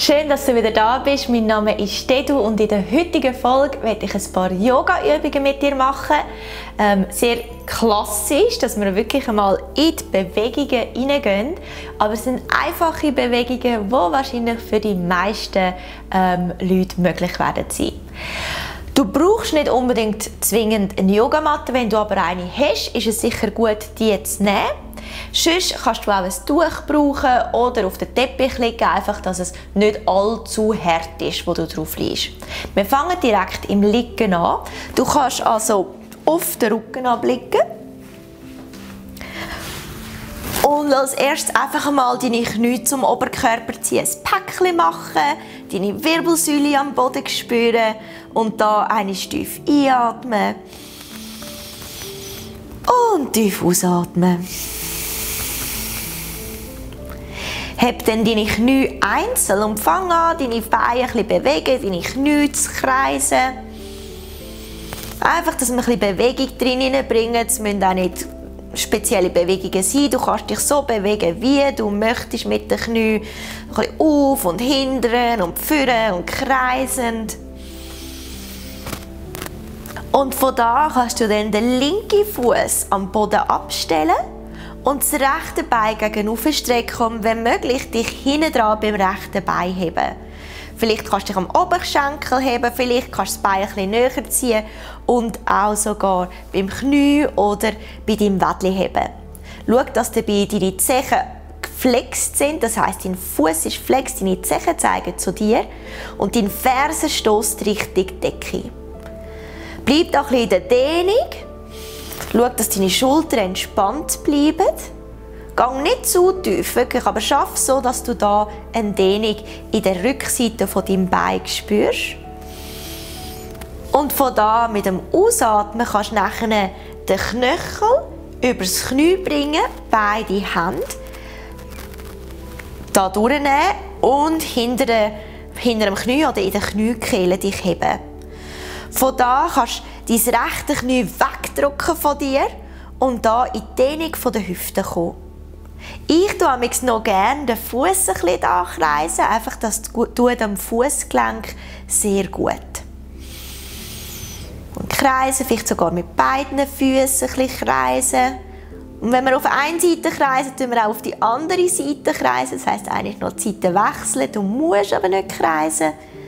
Schön, dass du wieder da bist. Mein Name ist Dedu und in der heutigen Folge werde ich ein paar Yoga-Übungen mit dir machen. Sehr klassisch, dass wir wirklich einmal in die Bewegungen hineingehen. Aber es sind einfache Bewegungen, die wahrscheinlich für die meisten Leute möglich werden sein. Du brauchst nicht unbedingt zwingend eine Yogamatte. Wenn du aber eine hast, ist es sicher gut, die zu nehmen. Sonst kannst du auch ein Tuch brauchen oder auf den Teppich liegen, einfach, dass es nicht allzu hart ist, wo du drauf liegst. Wir fangen direkt im Liegen an. Du kannst also auf den Rücken abliegen. Und als erstes einfach einmal deine Knie zum Oberkörper ziehen, ein Päckchen machen, deine Wirbelsäule am Boden spüren und da eine tief einatmen und tief ausatmen. Heb dann deine Knie einzeln und fang an, deine Beine ein bisschen bewegen, deine Knie zu kreisen. Einfach, dass wir ein bisschen Bewegung drin bringen. Es müssen auch nicht spezielle Bewegungen sein. Du kannst dich so bewegen, wie du möchtest mit den Knien. Ein bisschen auf und hinten und vorne und kreisend. Und von da kannst du dann den linken Fuß am Boden abstellen und das rechte Bein gegenüber strecken und wenn möglich dich hinten dran beim rechten Bein heben. Vielleicht kannst du dich am Oberschenkel heben, vielleicht kannst du das Bein ein bisschen näher ziehen und auch sogar beim Knie oder bei deinem Wädli heben. Schau, dass dabei deine Zehen geflext sind, das heisst, dein Fuß ist flex, deine Zehen zeigen zu dir und dein Fersen stösst Richtung Decke. Bleib da ein bisschen in der Dehnung. Schau, dass deine Schultern entspannt bleiben. Geh nicht zu tief, wirklich, aber schaff so, dass du da eine Dehnung in der Rückseite von deinem Bein spürst. Und von da mit dem Ausatmen kannst du nachher den Knöchel übers Knie bringen, beide Hände da durchnehmen und hinter dem Knie oder in der Kniekehle dich heben. Von da kannst du dein rechte Knie wegdrücken von dir und da in die Dehnung der Hüfte kommen. Ich tue noch gerne den Fuß ein bisschen kreisen, einfach das tut am Fußgelenk sehr gut. Und kreisen, vielleicht sogar mit beiden Füßen ein bisschen kreisen. Und wenn wir auf eine Seite kreisen, tun wir auch auf die andere Seite kreisen. Das heisst eigentlich noch die Seite wechseln, du musst aber nicht kreisen.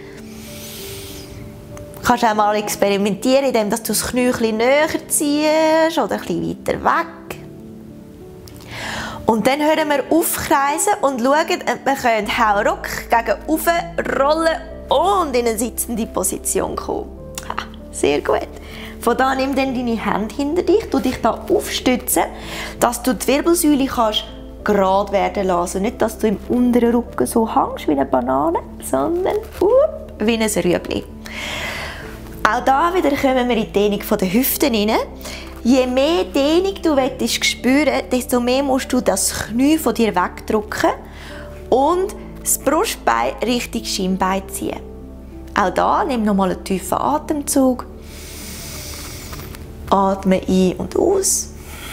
Du kannst auch mal experimentieren, indem du das Knie ein bisschen näher ziehst oder ein bisschen weiter weg. Und dann hören wir auf kreisen und schauen, ob wir Hauruck gegen oben rollen und in eine sitzende Position kommen. Sehr gut. Von da nimm dann deine Hände hinter dich, du dich da aufstützen, dass du die Wirbelsäule kannst gerade werden lassen. Nicht, dass du im unteren Rücken so hängst wie eine Banane, sondern wie ein Rüebli. Auch da wieder kommen wir in die Dehnung der Hüften rein. Je mehr Dehnung du spüren willst, desto mehr musst du das Knie von dir wegdrücken und das Brustbein Richtung Schienbein ziehen. Auch da nimm nochmal einen tiefen Atemzug. Atme ein und aus.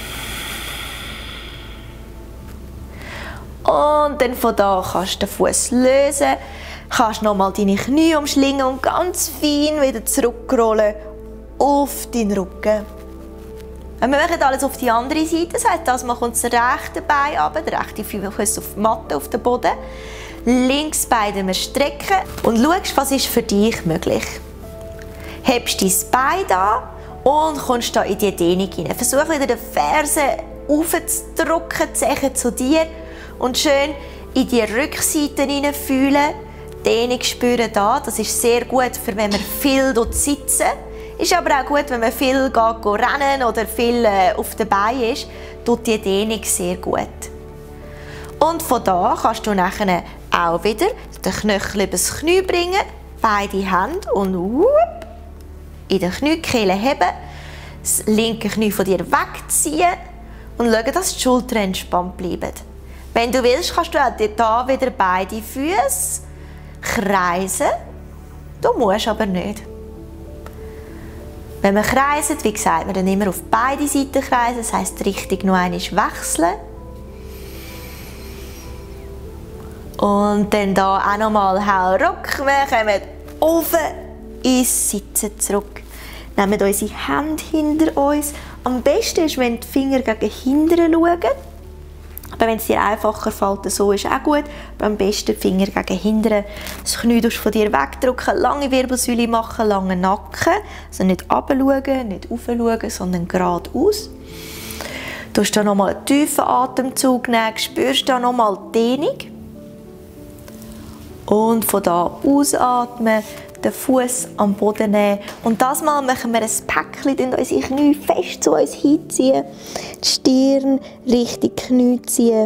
Und dann von da kannst du den Fuß lösen. Kannst nochmal deine Knie umschlingen und ganz fein wieder zurückrollen auf deinen Rücken. Wir machen alles auf die andere Seite, das heisst, das macht uns das rechte Bein runter, der rechte Fuß auf die Matte, auf den Boden. Links Bein strecken und schaust, was ist für dich möglich. Hebst dein Bein da und kommst da in die Dehnung hinein. Versuch wieder den Fersen aufzudrücken, die Zehen zu dir und schön in die Rückseite hinein fühlen. Dehnung spüren da, das ist sehr gut, für wenn wir viel dort sitzen. Ist aber auch gut, wenn man viel geht rennen oder viel auf den Beinen ist, tut die Dehnung sehr gut. Und von da kannst du nachher auch wieder den Knöchel übers Knie bringen, beide Hände und in den Kniekehle heben, das linke Knie von dir wegziehen und schauen, dass die Schultern entspannt bleiben. Wenn du willst, kannst du auch hier wieder beide Füße kreisen. Du musst aber nicht. Wenn wir kreisen, wie gesagt, wir dann immer auf beide Seiten kreisen, das heisst, die Richtung noch einmal wechseln. Und dann hier auch nochmal Hauruck. Wir kommen oben ins Sitzen zurück. Nehmen unsere Hände hinter uns. Am besten ist, wenn die Finger gegen hinten schauen. Aber wenn es dir einfacher fällt, so ist auch gut. Aber am besten die Finger gegen hinten. Das Knie von dir wegdrücken, lange Wirbelsäule machen, langen Nacken. Also nicht runterschauen, nicht raufschauen, sondern geradeaus. Du hast hier nochmal einen tiefen Atemzug nehmen, spürst hier nochmal die Dehnung. Und von da ausatmen, den Fuß am Boden nehmen. Und das Mal machen wir ein Päckchen, unsere Knie fest zu uns hinziehen. Die Stirn Richtung Knie ziehen.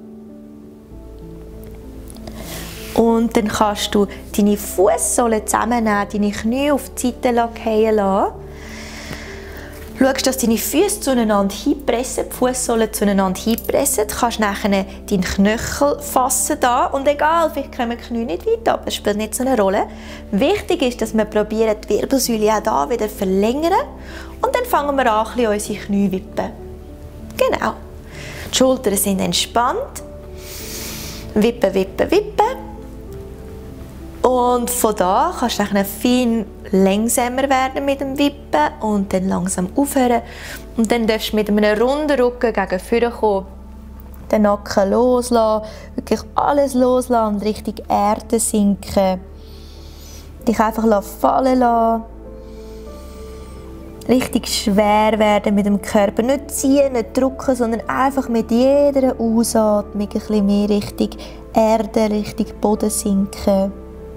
Und dann kannst du deine Fußsohlen zusammennehmen, deine Knie auf die Seite fallen lassen. Schaust, dass deine Füße zueinander hinpressen, die Fußsohlen zueinander hinpressen. Du kannst nachher deinen Knöchel fassen da. Und egal, vielleicht kommen die Knie nicht weit ab, das spielt nicht so eine Rolle. Wichtig ist, dass wir probieren, die Wirbelsäule auch hier wieder zu verlängern. Und dann fangen wir an, unsere Knie zu wippen. Genau. Die Schultern sind entspannt. Wippen, wippen, wippen. Und von da kannst du dann fein langsamer werden mit dem Wippen und dann langsam aufhören. Und dann darfst du mit einem runden Rücken gegen vorne kommen. Den Nacken loslassen, wirklich alles loslassen und Richtung Erde sinken. Dich einfach fallen lassen. Richtig schwer werden mit dem Körper. Nicht ziehen, nicht drücken, sondern einfach mit jeder Ausatmung ein bisschen mehr Richtung Erde, Richtung Boden sinken.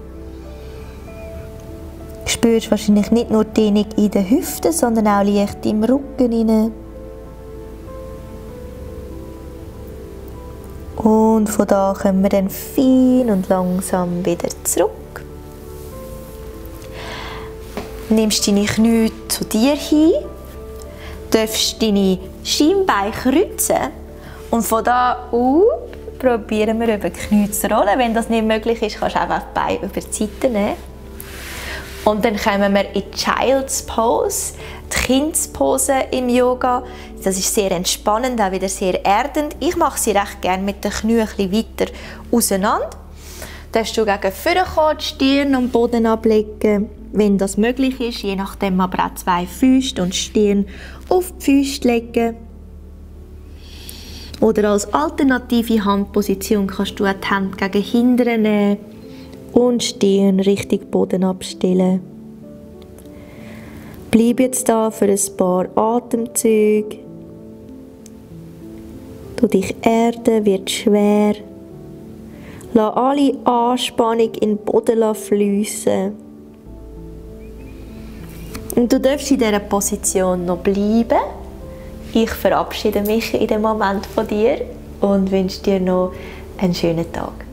Du spürst wahrscheinlich nicht nur die Dehnung in den Hüften, sondern auch leicht im Rücken hinein. Und von da kommen wir dann fein und langsam wieder zurück. Nimmst deine Knie zu dir hin, darfst deine Schienbeine kreuzen und von da probieren wir über die Knie zu rollen. Wenn das nicht möglich ist, kannst du einfach die Beine über die Seite nehmen. Und dann kommen wir in die Child's Pose, die Kindspose im Yoga. Das ist sehr entspannend, auch wieder sehr erdend. Ich mache sie recht gerne mit den Knien ein bisschen weiter auseinander. Dann darfst du gegen vorne kommen, die Stirn am Boden ablegen, wenn das möglich ist. Je nachdem aber auch 2 Füße und die Stirn auf die Füße legen. Oder als alternative Handposition kannst du auch die Hände gegen hinten nehmen und die Stirn Richtung Boden abstellen. Bleib jetzt da für ein paar Atemzüge. Du dich erden, wird schwer. Lass alle Anspannung in den Boden fließen. Und du darfst in dieser Position noch bleiben. Ich verabschiede mich in dem Moment von dir und wünsche dir noch einen schönen Tag.